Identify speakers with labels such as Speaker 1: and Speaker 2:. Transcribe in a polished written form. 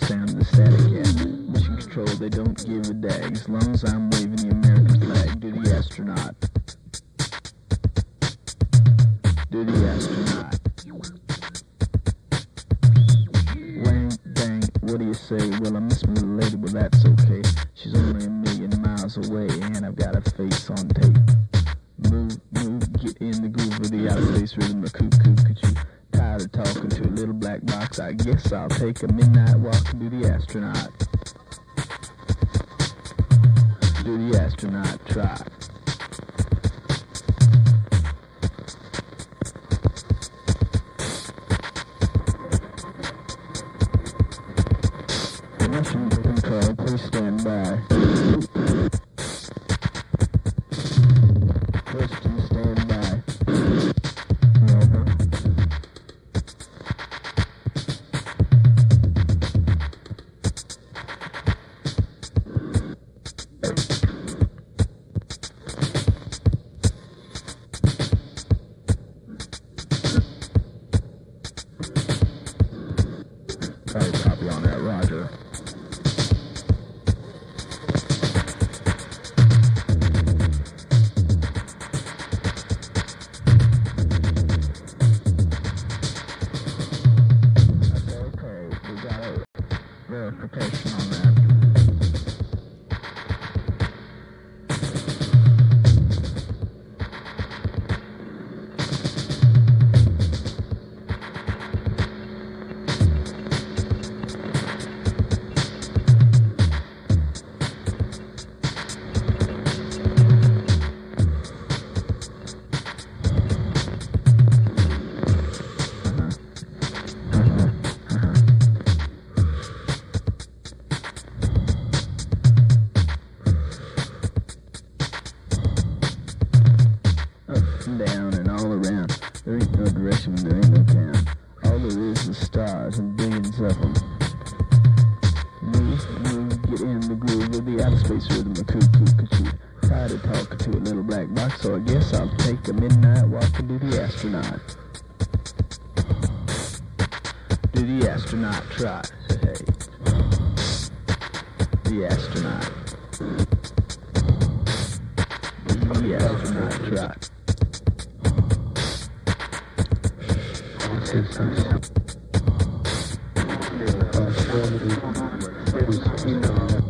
Speaker 1: sound of the static cat. Mission control, they don't give a dag. As long as I'm waving the American flag. Do the astronaut. Do the astronaut. Wang, bang, what do you say? Well, I miss my little lady, well that's okay. She's only a million miles away, and I've got her face on tape. Move, move, get in the groove of the outer space rhythm of cuckoo, cuckoo. Tired of talking to a little black box, I guess I'll take a midnight walk and do the astronaut. Do the astronaut trot. Mission control, please stand by. Question, stand by. Copy on that, roger. Okay, we got a verification on that. Down and all around. There ain't no direction, there ain't no town. All there is stars and billions of them. Move, move, get in the groove of the outer space rhythm of cuckoo, cuckoo. Tired of talking to a little black box, so I guess I'll take a midnight walk and do the astronaut. Do the astronaut trot. Hey, the astronaut. Do the astronaut trot. It was